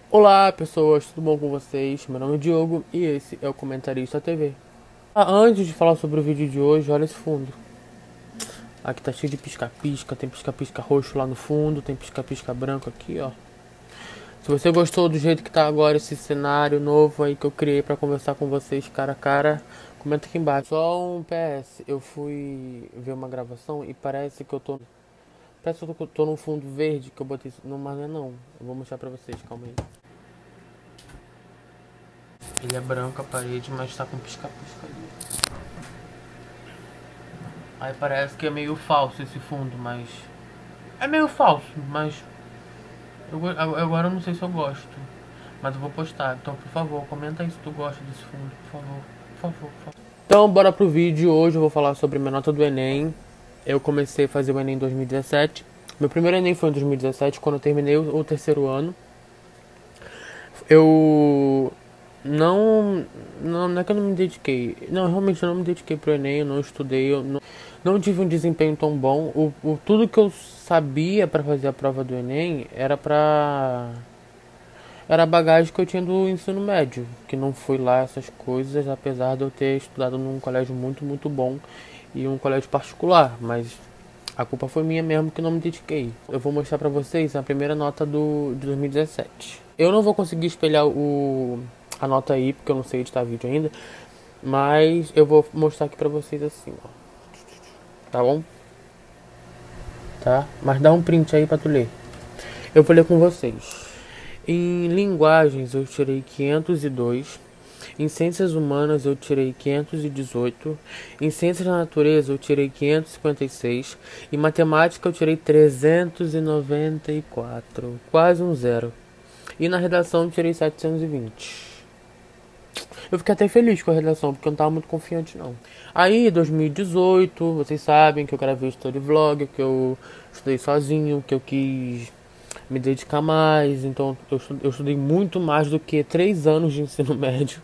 Olá pessoas, tudo bom com vocês? Meu nome é Diogo e esse é o Comentarista TV. Antes de falar sobre o vídeo de hoje, olha esse fundo. Aqui tá cheio de pisca-pisca, tem pisca-pisca roxo lá no fundo, tem pisca-pisca branco aqui, ó. Se você gostou do jeito que tá agora esse cenário novo aí que eu criei pra conversar com vocês cara a cara, comenta aqui embaixo. Só um PS, eu fui ver uma gravação e parece que eu tô... Parece que eu tô num fundo verde que eu botei... Não, mas não é não. Eu vou mostrar pra vocês, calma aí. Ele é branco a parede, mas tá com pisca-pisca ali. Aí parece que é meio falso esse fundo, mas... É meio falso, mas... Agora eu não sei se eu gosto. Mas eu vou postar, então por favor, comenta aí se tu gosta desse fundo, por favor. Por favor, por favor. Então bora pro vídeo. Hoje eu vou falar sobre minha nota do Enem. Eu comecei a fazer o Enem em 2017. Meu primeiro Enem foi em 2017, quando eu terminei o terceiro ano. Eu não é que eu não me dediquei. Não, realmente eu não me dediquei pro Enem, eu não estudei, eu não tive um desempenho tão bom. Tudo que eu sabia pra fazer a prova do Enem era a bagagem que eu tinha do ensino médio, que não foi lá essas coisas, apesar de eu ter estudado num colégio muito, muito bom e um colégio particular, mas a culpa foi minha mesmo que não me dediquei. Eu vou mostrar pra vocês a primeira nota de 2017. Eu não vou conseguir espelhar a nota aí, porque eu não sei editar vídeo ainda, mas eu vou mostrar aqui pra vocês assim, ó. Tá bom? Tá? Mas dá um print aí pra tu ler. Eu vou ler com vocês. Em linguagens eu tirei 502. Em ciências humanas eu tirei 518. Em ciências da natureza eu tirei 556. Em matemática eu tirei 394. Quase um zero. E na redação eu tirei 720. Eu fiquei até feliz com a redação, porque eu não tava muito confiante não. Aí, 2018, vocês sabem que eu gravei story vlog, que eu estudei sozinho, que eu quis me dedicar mais. Então eu estudei muito mais do que 3 anos de ensino médio.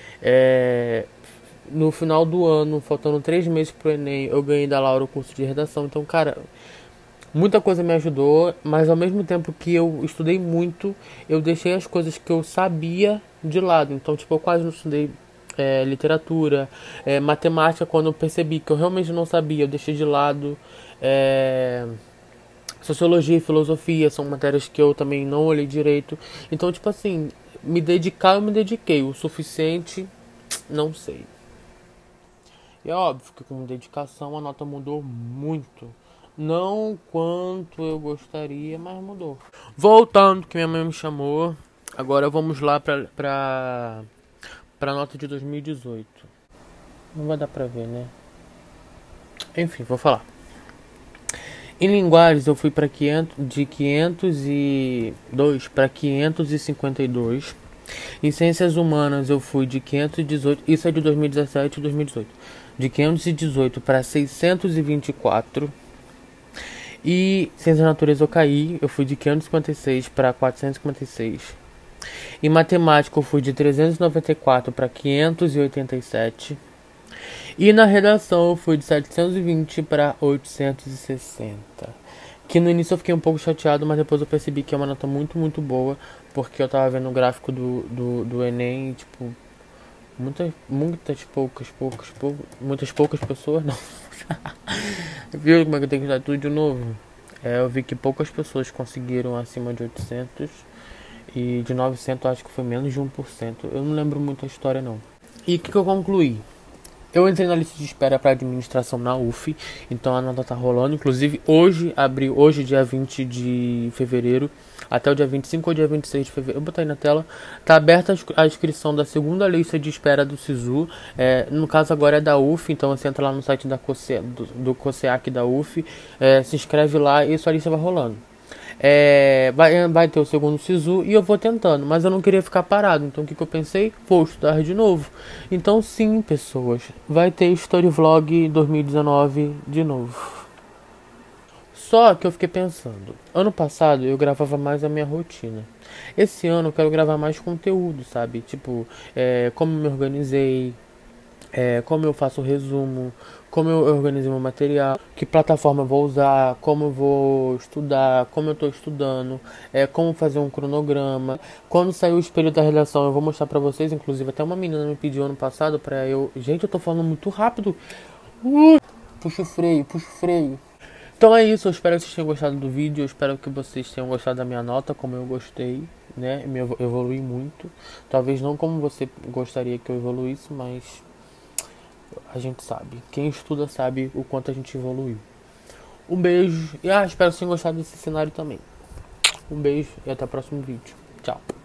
No final do ano, faltando 3 meses pro Enem, eu ganhei da Laura o curso de redação. Então, cara, muita coisa me ajudou, mas ao mesmo tempo que eu estudei muito, eu deixei as coisas que eu sabia de lado. Então, tipo, eu quase não estudei literatura, matemática, quando eu percebi que eu realmente não sabia, eu deixei de lado. Sociologia e filosofia são matérias que eu também não olhei direito. Então, tipo assim, me dedicar eu me dediquei. O suficiente, não sei. E é óbvio que com dedicação a nota mudou muito. Não quanto eu gostaria, mas mudou. Voltando, que minha mãe me chamou. Agora vamos lá pra nota de 2018. Não vai dar pra ver, né? Enfim, vou falar. Em linguagens eu fui de 502 para 552. Em ciências humanas eu fui de 518, isso é de 2017 e 2018. De 518 para 624. E ciências da natureza eu caí, eu fui de 556 para 456. Em matemática eu fui de 394 para 587. E na redação eu fui de 720 para 860. Que no início eu fiquei um pouco chateado, mas depois eu percebi que é uma nota muito, muito boa. Porque eu tava vendo o gráfico do Enem e, tipo, muitas poucas pessoas, não. Viu como é que eu tenho que estudar tudo de novo? Eu vi que poucas pessoas conseguiram acima de 800. E de 900 acho que foi menos de 1%. Eu não lembro muito a história, não. E o que eu concluí? Eu entrei na lista de espera para administração na UF, então a nota tá rolando. Inclusive, hoje, dia 20 de fevereiro, até o dia 25 ou dia 26 de fevereiro, eu vou botar aí na tela, tá aberta a inscrição da segunda lista de espera do SISU. No caso agora é da UF, então você entra lá no site do COSEAC da UF, se inscreve lá e sua lista vai rolando. Vai ter o segundo SISU e eu vou tentando, mas eu não queria ficar parado, então o que eu pensei? Vou estudar de novo. Então sim, pessoas, vai ter Story Vlog 2019 de novo. Só que eu fiquei pensando, ano passado eu gravava mais a minha rotina. Esse ano eu quero gravar mais conteúdo, sabe? Tipo, como me organizei, como eu faço o resumo, como eu organizo meu material, que plataforma eu vou usar, como eu vou estudar, como eu estou estudando, como fazer um cronograma. Quando sair o espelho da redação, eu vou mostrar pra vocês. Inclusive, até uma menina me pediu ano passado pra eu. Gente, eu tô falando muito rápido. Puxa o freio, puxa o freio. Então é isso, eu espero que vocês tenham gostado do vídeo, eu espero que vocês tenham gostado da minha nota, como eu gostei, né? Eu evolui muito. Talvez não como você gostaria que eu evoluísse, mas a gente sabe. Quem estuda sabe o quanto a gente evoluiu. Um beijo e espero que vocês tenham gostado desse cenário também. Um beijo e até o próximo vídeo. Tchau.